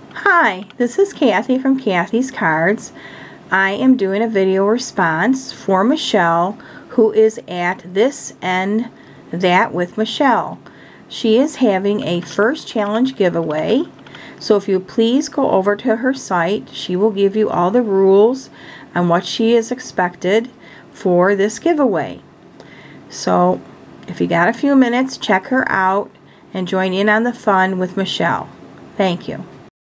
Hi, this is Kathy from Kathy's Cards. I am doing a video response for Michelle, who is at This and That with Michelle. She is having a first challenge giveaway, so if you please go over to her site, she will give you all the rules on what she is expected for this giveaway. So if you got a few minutes, check her out and join in on the fun with Michelle. Thank you.